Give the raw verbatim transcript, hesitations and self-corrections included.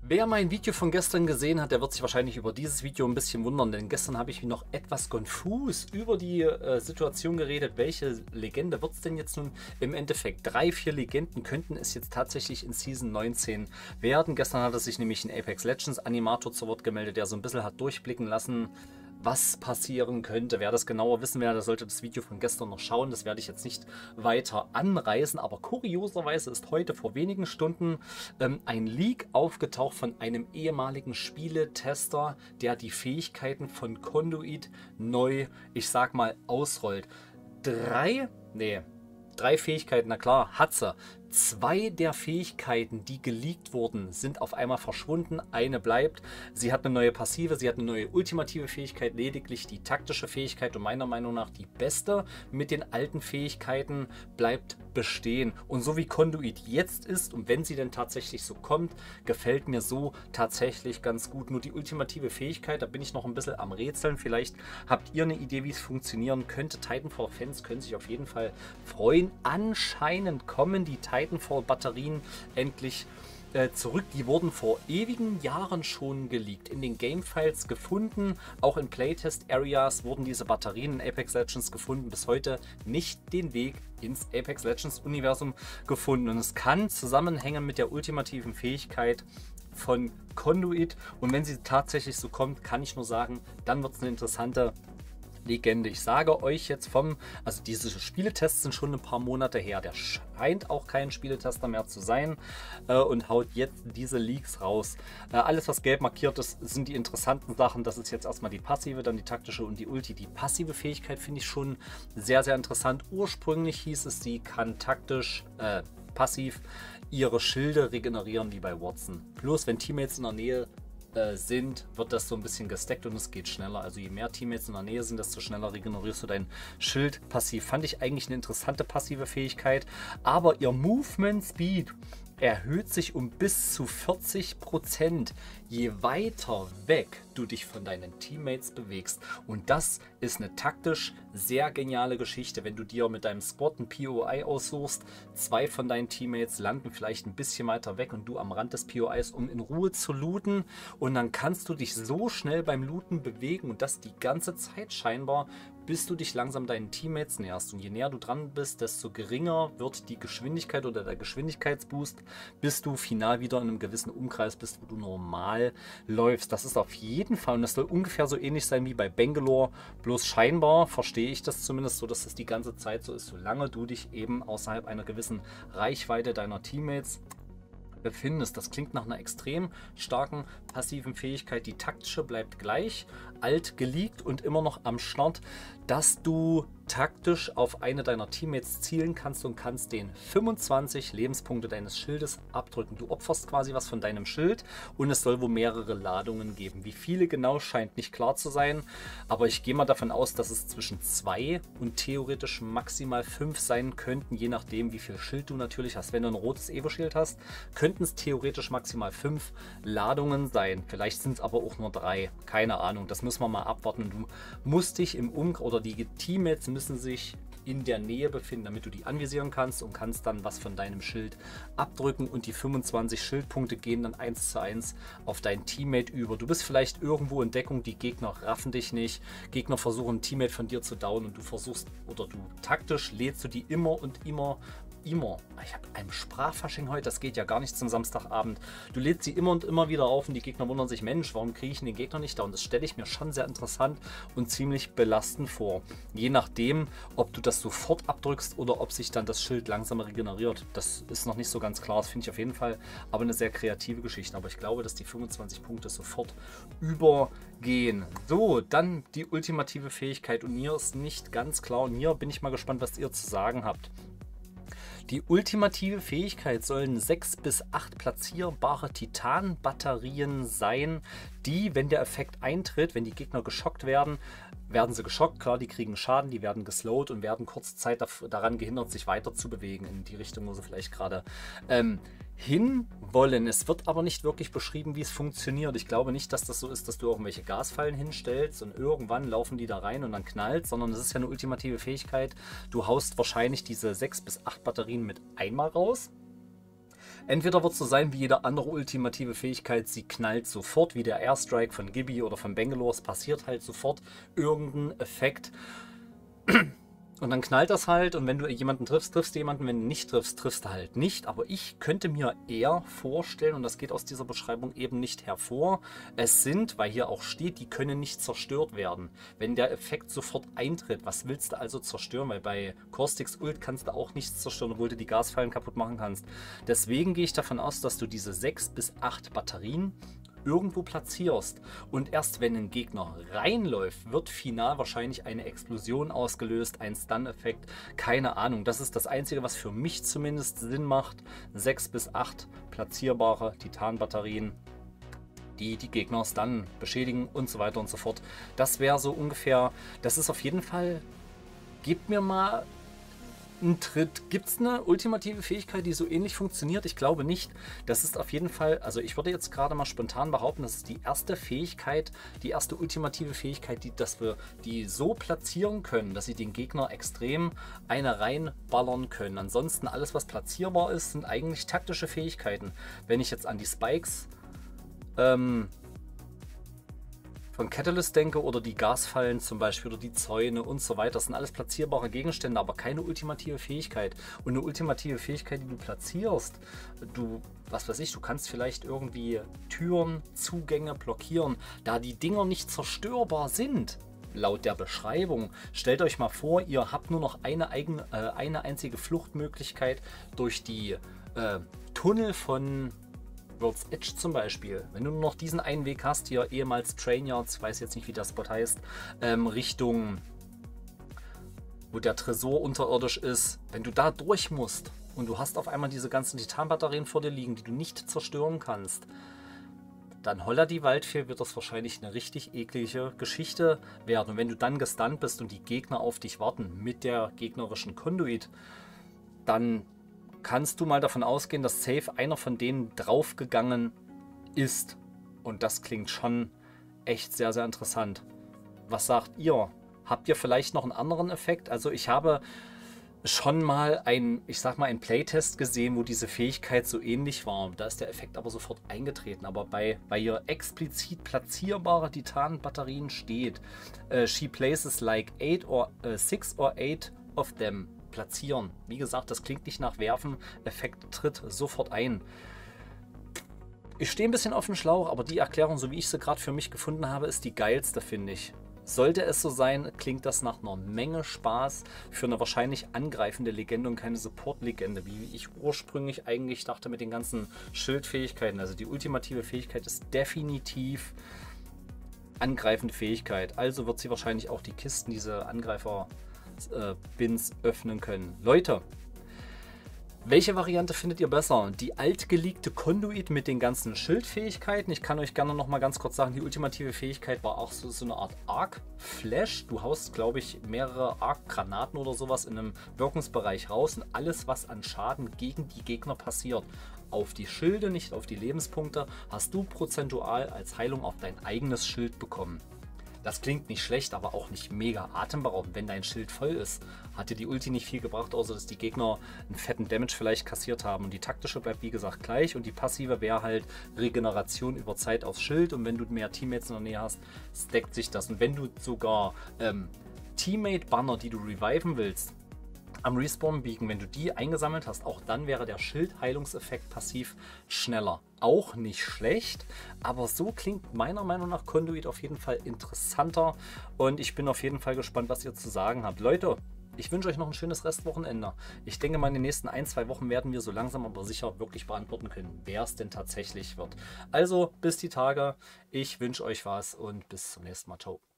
Wer mein Video von gestern gesehen hat, der wird sich wahrscheinlich über dieses Video ein bisschen wundern, denn gestern habe ich noch etwas konfus über die äh, Situation geredet. Welche Legende wird es denn jetzt nun im Endeffekt? Drei, vier Legenden könnten es jetzt tatsächlich in Season neunzehn werden. Gestern hat er sich nämlich ein Apex Legends Animator zu Wort gemeldet, der so ein bisschen hat durchblicken lassen, was passieren könnte. Wer das genauer wissen will, der sollte das Video von gestern noch schauen. Das werde ich jetzt nicht weiter anreißen. Aber kurioserweise ist heute vor wenigen Stunden ähm, ein Leak aufgetaucht von einem ehemaligen Spieletester, der die Fähigkeiten von Conduit neu, ich sag mal, ausrollt. Drei, nee, drei Fähigkeiten, na klar, hat sie. Zwei der Fähigkeiten, die geleakt wurden, sind auf einmal verschwunden. Eine bleibt. Sie hat eine neue Passive, sie hat eine neue ultimative Fähigkeit, lediglich die taktische Fähigkeit und meiner Meinung nach die beste mit den alten Fähigkeiten bleibt bestehen. Und so wie Conduit jetzt ist und wenn sie denn tatsächlich so kommt, gefällt mir so tatsächlich ganz gut. Nur die ultimative Fähigkeit, da bin ich noch ein bisschen am Rätseln. Vielleicht habt ihr eine Idee, wie es funktionieren könnte. Titanfall-Fans können sich auf jeden Fall freuen. Anscheinend kommen die Titanfall Titanfall-Batterien endlich äh, zurück. Die wurden vor ewigen Jahren schon geleakt, in den Gamefiles gefunden. Auch in Playtest-Areas wurden diese Batterien in Apex Legends gefunden. Bis heute nicht den Weg ins Apex Legends-Universum gefunden. Und es kann zusammenhängen mit der ultimativen Fähigkeit von Conduit. Und wenn sie tatsächlich so kommt, kann ich nur sagen, dann wird es eine interessante Legende. Ich sage euch jetzt vom, also diese Spieletests sind schon ein paar Monate her. Der scheint auch kein Spieletester mehr zu sein äh, und haut jetzt diese Leaks raus. Äh, alles, was gelb markiert ist, sind die interessanten Sachen. Das ist jetzt erstmal die passive, dann die taktische und die Ulti. Die passive Fähigkeit finde ich schon sehr, sehr interessant. Ursprünglich hieß es, sie kann taktisch, äh, passiv ihre Schilde regenerieren wie bei Wattson. Plus, wenn Teammates in der Nähe sind, wird das so ein bisschen gestackt und es geht schneller. Also je mehr Teammates in der Nähe sind, desto schneller regenerierst du dein Schild passiv. Fand ich eigentlich eine interessante passive Fähigkeit, aber ihr Movement Speed erhöht sich um bis zu vierzig Prozent, je weiter weg du dich von deinen Teammates bewegst. Und das ist eine taktisch sehr geniale Geschichte, wenn du dir mit deinem Squad ein P O I aussuchst. Zwei von deinen Teammates landen vielleicht ein bisschen weiter weg und du am Rand des P O Is, um in Ruhe zu looten. Und dann kannst du dich so schnell beim Looten bewegen und das die ganze Zeit scheinbar, bis du dich langsam deinen Teammates näherst. Und je näher du dran bist, desto geringer wird die Geschwindigkeit oder der Geschwindigkeitsboost, bis du final wieder in einem gewissen Umkreis bist, wo du normal läufst. Das ist auf jeden Fall, und das soll ungefähr so ähnlich sein wie bei Bangalore, bloß scheinbar verstehe ich das zumindest so, dass das die ganze Zeit so ist, solange du dich eben außerhalb einer gewissen Reichweite deiner Teammates befindest. Das klingt nach einer extrem starken passiven Fähigkeit. Die taktische bleibt gleich, alt geleakt und immer noch am Start, dass du taktisch auf eine deiner Teammates zielen kannst und kannst den fünfundzwanzig Lebenspunkte deines Schildes abdrücken. Du opferst quasi was von deinem Schild und es soll wohl mehrere Ladungen geben. Wie viele genau, scheint nicht klar zu sein, aber ich gehe mal davon aus, dass es zwischen zwei und theoretisch maximal fünf sein könnten, je nachdem wie viel Schild du natürlich hast. Wenn du ein rotes Evo-Schild hast, könnten es theoretisch maximal fünf Ladungen sein. Vielleicht sind es aber auch nur drei. Keine Ahnung, das müssen wir mal abwarten. Du musst dich im Umkreis, oder die Teammates müssen sich in der Nähe befinden, damit du die anvisieren kannst und kannst dann was von deinem Schild abdrücken und die fünfundzwanzig Schildpunkte gehen dann eins zu eins auf dein Teammate über. Du bist vielleicht irgendwo in Deckung, die Gegner raffen dich nicht, Gegner versuchen ein Teammate von dir zu down und du versuchst, oder du taktisch lädst du die immer und immer Immer. Ich habe einen Sprachfasching heute, das geht ja gar nicht zum Samstagabend. Du lädst sie immer und immer wieder auf und die Gegner wundern sich, Mensch, warum kriege ich den Gegner nicht da? Und das stelle ich mir schon sehr interessant und ziemlich belastend vor. Je nachdem, ob du das sofort abdrückst oder ob sich dann das Schild langsam regeneriert. Das ist noch nicht so ganz klar, das finde ich auf jeden Fall, aber eine sehr kreative Geschichte. Aber ich glaube, dass die fünfundzwanzig Punkte sofort übergehen. So, dann die ultimative Fähigkeit und hier ist nicht ganz klar und hier bin ich mal gespannt, was ihr zu sagen habt. Die ultimative Fähigkeit sollen sechs bis acht platzierbare Titan-Batterien sein, die, wenn der Effekt eintritt, wenn die Gegner geschockt werden, werden sie geschockt, klar, die kriegen Schaden, die werden geslowt und werden kurze Zeit daran gehindert, sich weiter zu bewegen in die Richtung, wo sie vielleicht gerade ähm, hinwollen. Es wird aber nicht wirklich beschrieben, wie es funktioniert. Ich glaube nicht, dass das so ist, dass du irgendwelche Gasfallen hinstellst und irgendwann laufen die da rein und dann knallt, sondern es ist ja eine ultimative Fähigkeit. Du haust wahrscheinlich diese sechs bis acht Batterien mit einmal raus. Entweder wird es so sein wie jede andere ultimative Fähigkeit, sie knallt sofort, wie der Airstrike von Gibby oder von Bangalore. Es passiert halt sofort irgendein Effekt. Und dann knallt das halt und wenn du jemanden triffst, triffst du jemanden, wenn du nicht triffst, triffst du halt nicht. Aber ich könnte mir eher vorstellen, und das geht aus dieser Beschreibung eben nicht hervor, es sind, weil hier auch steht, die können nicht zerstört werden. Wenn der Effekt sofort eintritt, was willst du also zerstören? Weil bei Caustics Ult kannst du auch nichts zerstören, obwohl du die Gasfallen kaputt machen kannst. Deswegen gehe ich davon aus, dass du diese sechs bis acht Batterien irgendwo platzierst und erst wenn ein Gegner reinläuft, wird final wahrscheinlich eine Explosion ausgelöst, ein Stun-Effekt, keine Ahnung. Das ist das Einzige, was für mich zumindest Sinn macht. sechs bis acht platzierbare Titanbatterien, die die Gegner dann beschädigen und so weiter und so fort. Das wäre so ungefähr, das ist auf jeden Fall, gebt mir mal einen Tritt. Gibt es eine ultimative Fähigkeit, die so ähnlich funktioniert? Ich glaube nicht. Das ist auf jeden Fall, also ich würde jetzt gerade mal spontan behaupten, das ist die erste Fähigkeit, die erste ultimative Fähigkeit, die, dass wir die so platzieren können, dass sie den Gegner extrem eine reinballern können. Ansonsten alles, was platzierbar ist, sind eigentlich taktische Fähigkeiten. Wenn ich jetzt an die Spikes ähm, von Catalyst denke oder die Gasfallen zum Beispiel oder die Zäune und so weiter. Das sind alles platzierbare Gegenstände, aber keine ultimative Fähigkeit. Und eine ultimative Fähigkeit, die du platzierst, du, was weiß ich, du kannst vielleicht irgendwie Türen, Zugänge blockieren, da die Dinger nicht zerstörbar sind. Laut der Beschreibung. Stellt euch mal vor, ihr habt nur noch eine, eigene, äh, eine einzige Fluchtmöglichkeit durch die äh, Tunnel von World's Edge zum Beispiel. Wenn du nur noch diesen einen Weg hast, hier ehemals Train Yards, ich weiß jetzt nicht, wie der Spot heißt, ähm, Richtung, wo der Tresor unterirdisch ist, wenn du da durch musst und du hast auf einmal diese ganzen Titanbatterien vor dir liegen, die du nicht zerstören kannst, dann holla die Waldfee, wird das wahrscheinlich eine richtig eklige Geschichte werden. Und wenn du dann gestunt bist und die Gegner auf dich warten mit der gegnerischen Conduit, dann kannst du mal davon ausgehen, dass safe einer von denen draufgegangen ist. Und das klingt schon echt sehr, sehr interessant. Was sagt ihr? Habt ihr vielleicht noch einen anderen Effekt? Also ich habe schon mal ein, ich sag mal, ein Playtest gesehen, wo diese Fähigkeit so ähnlich war. Da ist der Effekt aber sofort eingetreten. Aber bei, bei hier explizit platzierbare Titanbatterien steht, uh, she places like eight or uh, six or eight of them. Platzieren. Wie gesagt, das klingt nicht nach Werfen. Effekt tritt sofort ein. Ich stehe ein bisschen auf dem Schlauch, aber die Erklärung, so wie ich sie gerade für mich gefunden habe, ist die geilste, finde ich. Sollte es so sein, klingt das nach einer Menge Spaß für eine wahrscheinlich angreifende Legende und keine Support-Legende, wie ich ursprünglich eigentlich dachte mit den ganzen Schildfähigkeiten. Also die ultimative Fähigkeit ist definitiv angreifende Fähigkeit. Also wird sie wahrscheinlich auch die Kisten, diese Angreifer Äh, Bins öffnen können. Leute, welche Variante findet ihr besser? Die altgeleakte Conduit mit den ganzen Schildfähigkeiten. Ich kann euch gerne noch mal ganz kurz sagen, die ultimative Fähigkeit war auch so, so eine Art Arc-Flash. Du haust, glaube ich, mehrere Arc-Granaten oder sowas in einem Wirkungsbereich raus und alles, was an Schaden gegen die Gegner passiert, auf die Schilde, nicht auf die Lebenspunkte, hast du prozentual als Heilung auf dein eigenes Schild bekommen. Das klingt nicht schlecht, aber auch nicht mega atemberaubend. Wenn dein Schild voll ist, hat dir die Ulti nicht viel gebracht, außer dass die Gegner einen fetten Damage vielleicht kassiert haben. Und die taktische bleibt wie gesagt gleich und die passive wäre halt Regeneration über Zeit aufs Schild. Und wenn du mehr Teammates in der Nähe hast, stackt sich das. Und wenn du sogar ähm, Teammate-Banner, die du reviven willst, am Respawn biegen, wenn du die eingesammelt hast, auch dann wäre der Schildheilungseffekt passiv schneller. Auch nicht schlecht, aber so klingt meiner Meinung nach Conduit auf jeden Fall interessanter und ich bin auf jeden Fall gespannt, was ihr zu sagen habt. Leute, ich wünsche euch noch ein schönes Restwochenende. Ich denke mal, in den nächsten ein, zwei Wochen werden wir so langsam aber sicher wirklich beantworten können, wer es denn tatsächlich wird. Also, bis die Tage. Ich wünsche euch was und bis zum nächsten Mal. Ciao.